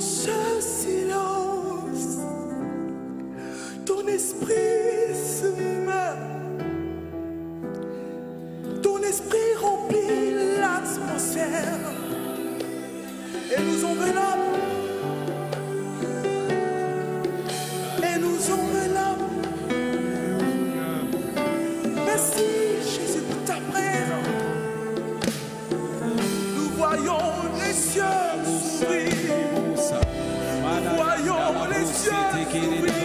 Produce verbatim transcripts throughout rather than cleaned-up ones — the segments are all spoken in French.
ce silence, ton esprit se meurt, ton esprit remplit l'atmosphère et nous enveloppe, et nous enveloppe. Merci Jésus pour ta présence. Nous voyons les cieux s'ouvrir. Nous voyons les cieux s'ouvrir.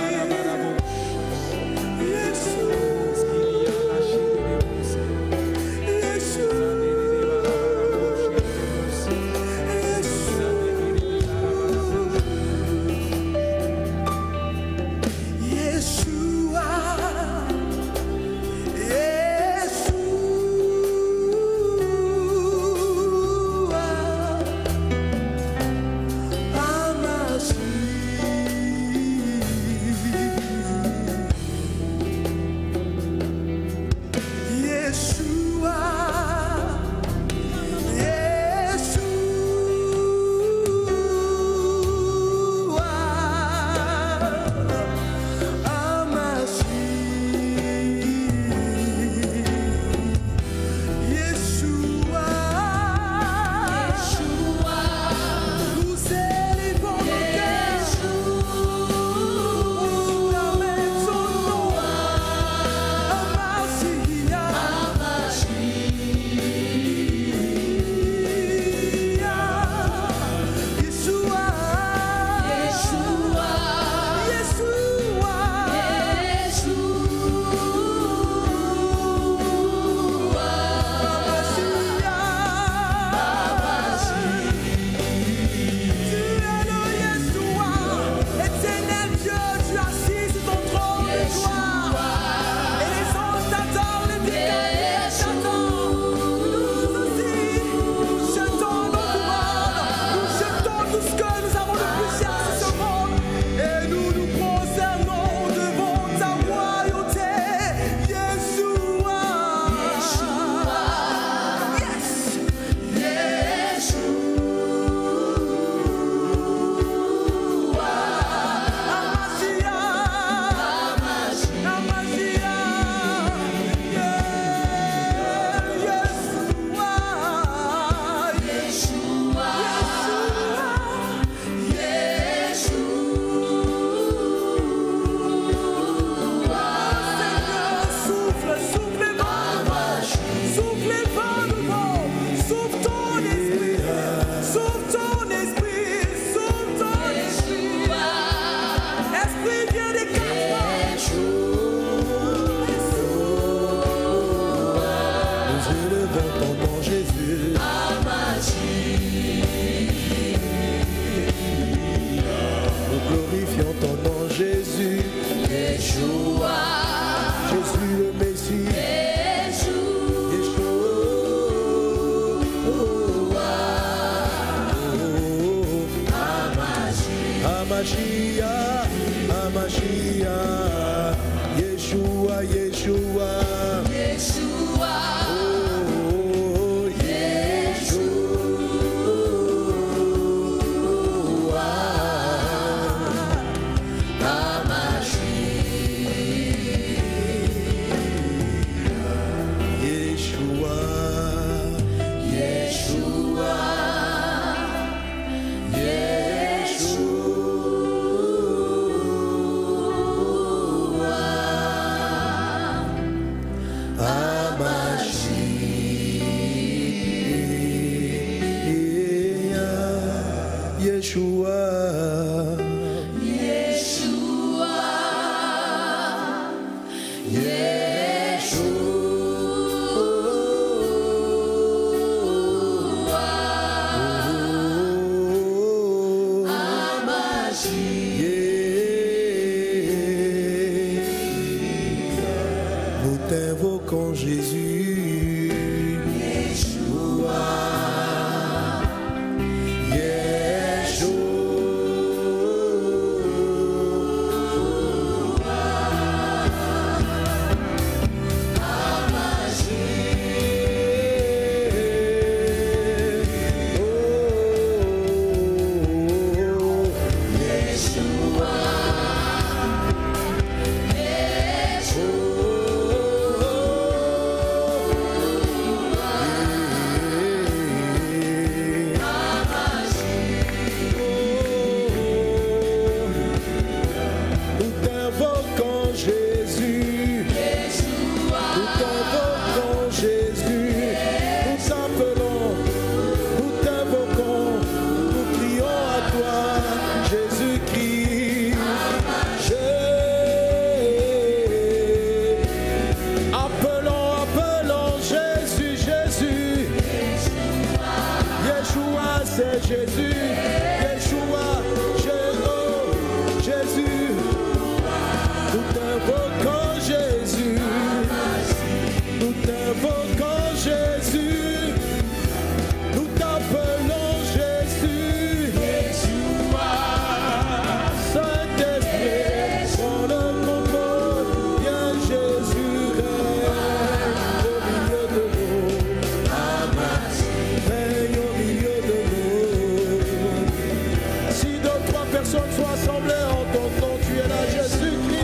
Yeshua, Yeshua, Yeshua, oh, Jésus, Yeshua, Jésus, Jésus. Nous t'invoquons Jésus, nous t'invoquons Jésus, nous t'appelons Jésus, Yeshua. Saint-Esprit, prends le contrôle, viens Jésus, règne au milieu de nous, règne au milieu de nous. Si deux ou trois personnes sont assemblées en ton nom, tu es là Jésus-Christ.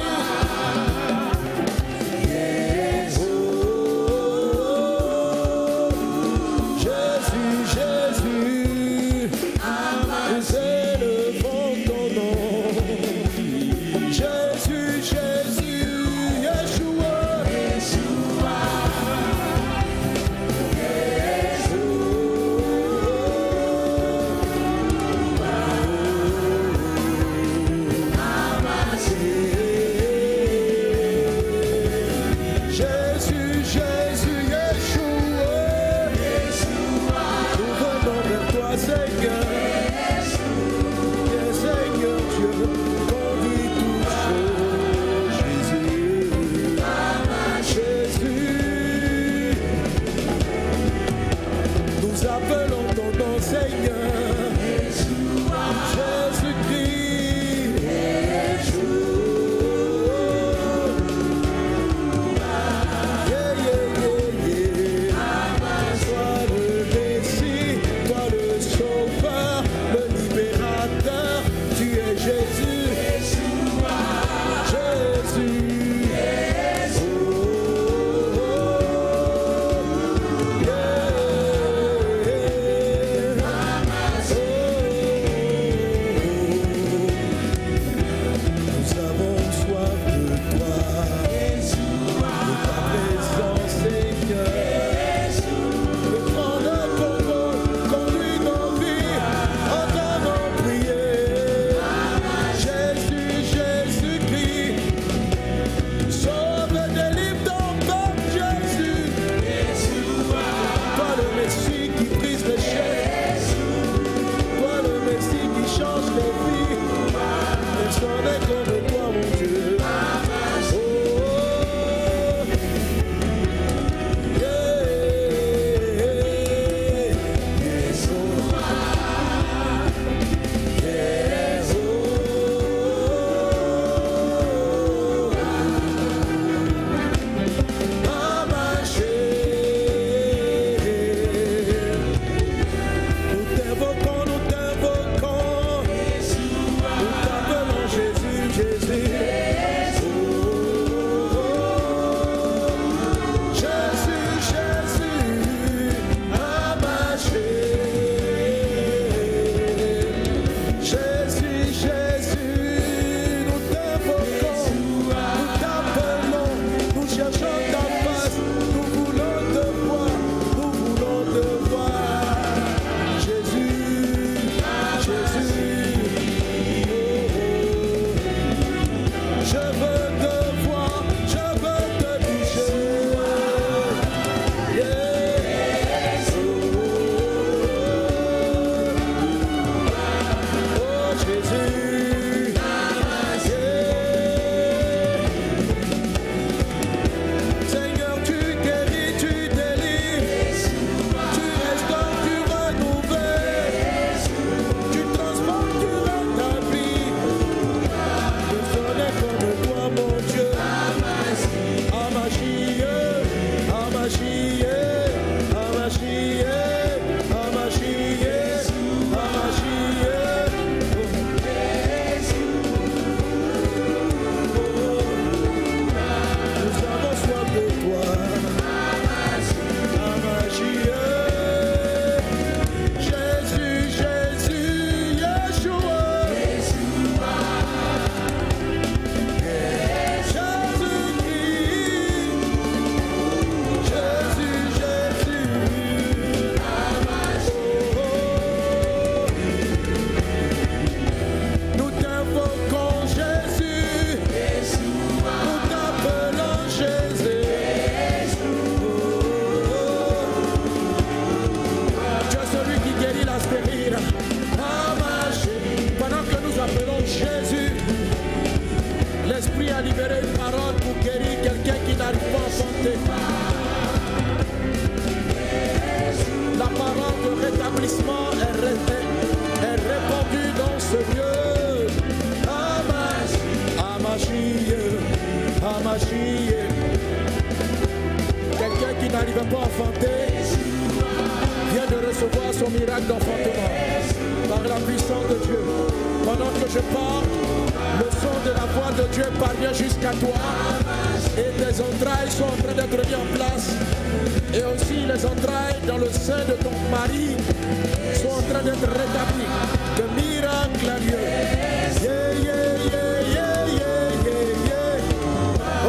recevoir son miracle d'enfantement par la puissance de Dieu. Pendant que je parle, le son de la voix de Dieu parvient jusqu'à toi et tes entrailles sont en train d'être mises en place. Et aussi les entrailles dans le sein de ton mari sont en train d'être rétablies. De miracles à Dieu. Yeah, yeah, yeah, yeah, yeah, yeah, yeah. Oh,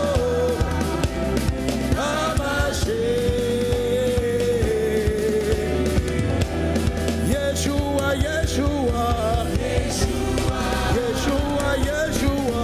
oh. Amaché. Yeshua, Yeshua. Yeshua, Yeshua.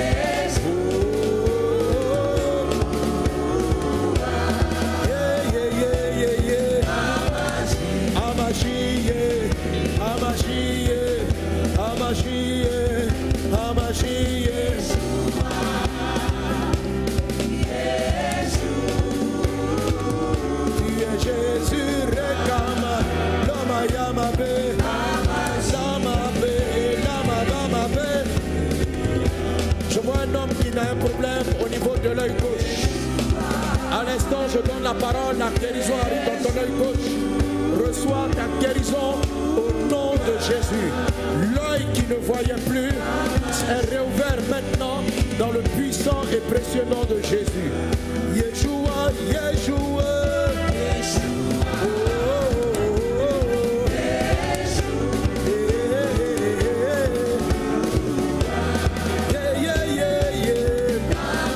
Je vois un homme qui a un problème au niveau de l'œil gauche. À l'instant, je donne la parole, la guérison arrive dans ton œil gauche. Reçois ta guérison au nom de Jésus. L'œil qui ne voyait plus est réouvert maintenant dans le puissant et précieux nom de Jésus. Yeshua, Yeshua. Oh, oh, oh, oh. Yeah, yeah, yeah, yeah.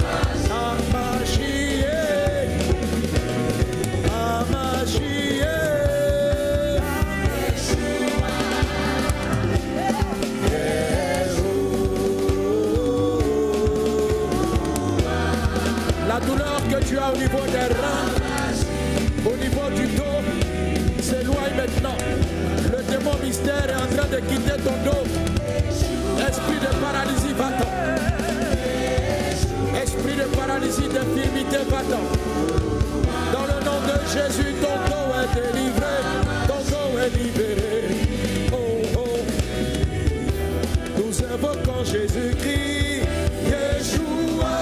Amashiach. La douleur que tu as au niveau des reins, au niveau du dos, s'éloigne maintenant. Le démon mystère est en train de quitter ton dos. Esprit de paralysie, va-t'en. Esprit de paralysie, d'infirmité, va-t'en. Dans le nom de Jésus, ton dos est délivré, ton dos est libéré. Oh, oh. Nous invoquons Jésus-Christ, Yeshua.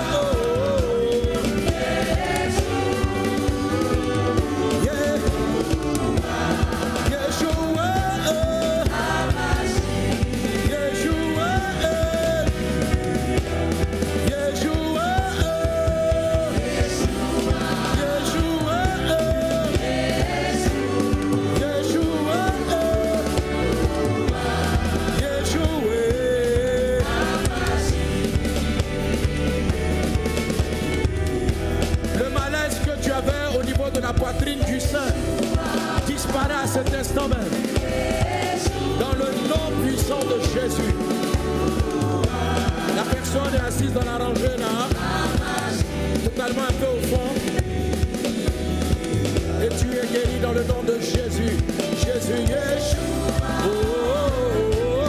La poitrine du sein disparaît à cet instant même. Dans le nom puissant de Jésus. La personne est assise dans la rangée là, totalement un peu au fond. Et tu es guéri dans le nom de Jésus. Jésus, Yeshua. Oh, oh, oh, oh.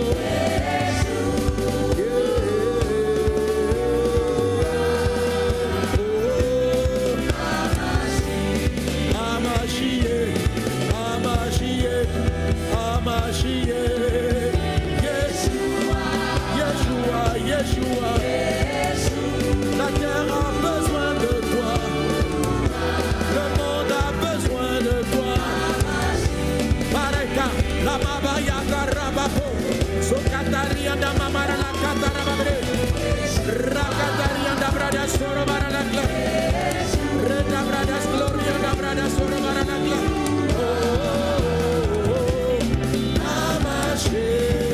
Yeshua, la terre a besoin de toi, le monde a besoin de toi. Pareka, la mabaya karabapo, sokataria da mamara la katarababre, rakataria da brada soro baranakla, reda brada gloria da brada soro baranakla. Oh, oh, oh, Amashi.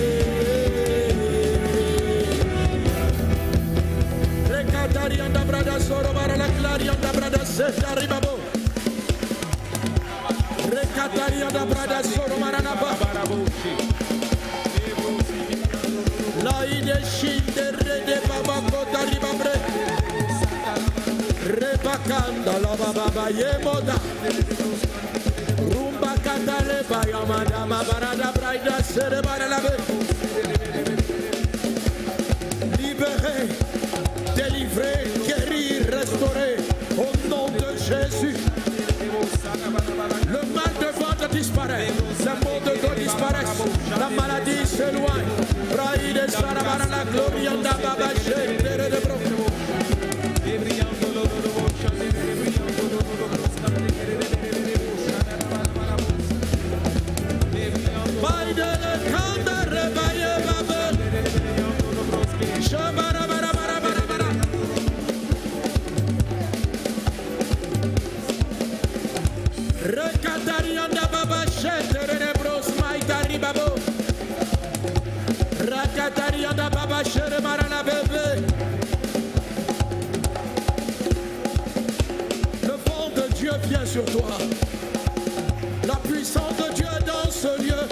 Recatarianda brada soro bara la clarianda brada seta ribabo. Recatarianda brada soro marana barabo. La ide shinde rede baba kota ribabre. Rebakanda la baba yemoda. Rumba katale bayamada mabarada brada sere bara la be. Libéré. Délivré, guéri, restauré, au nom de Jésus. Le mal de ventre disparaît, le mot de dos disparaît, la maladie s'éloigne. Braïde, Sarabara, la gloria, da baba, de bro. Labo. Rakatarianda Baba Chere Marana Bébé. Le vent de Dieu vient sur toi. La puissance de Dieu est dans ce lieu.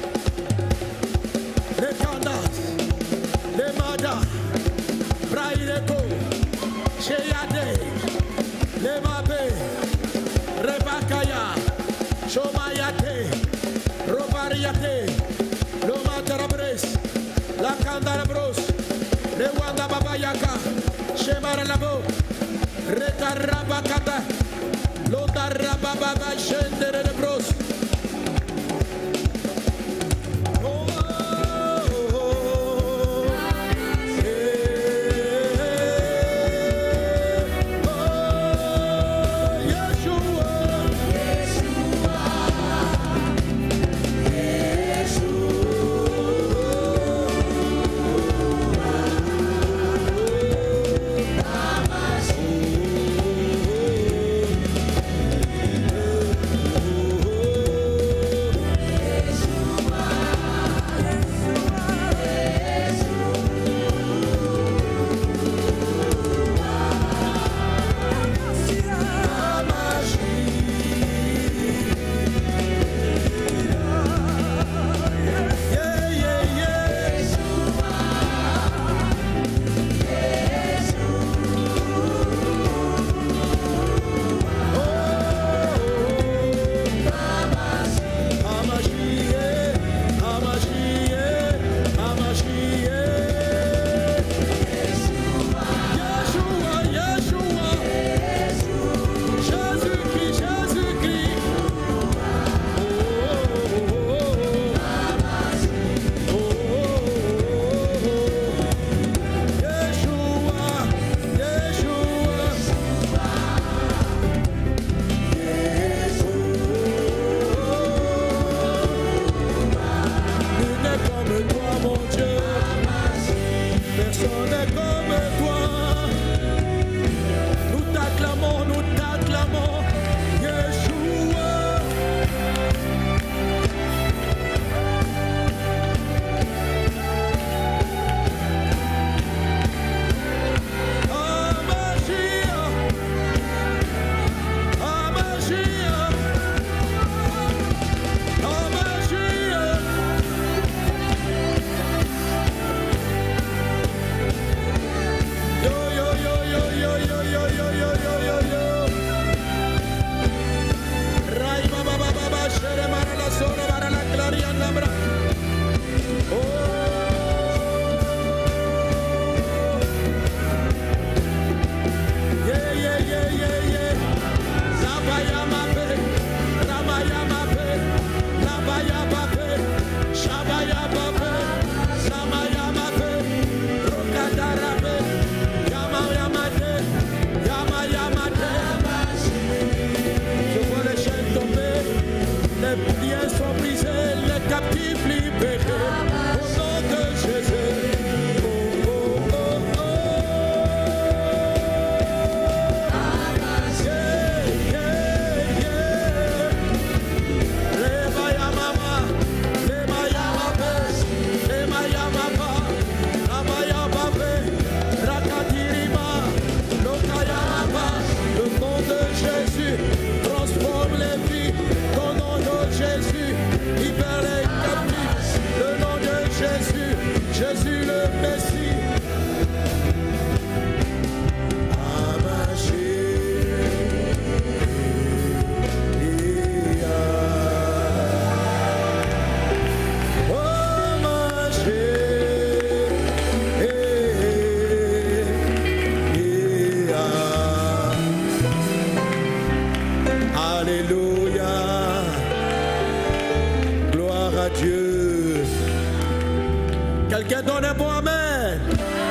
Les Kandas, les Mada, Braileko, Cheyade, les Mabé, Rebakaya, Chomayate, Robariate, Lomatarabres, la Kandarabros, les Wanda Babayaka, Chemaralabo, Retarabakata, Lodarababa, Shenderebros. Quelqu'un donne un bon amen.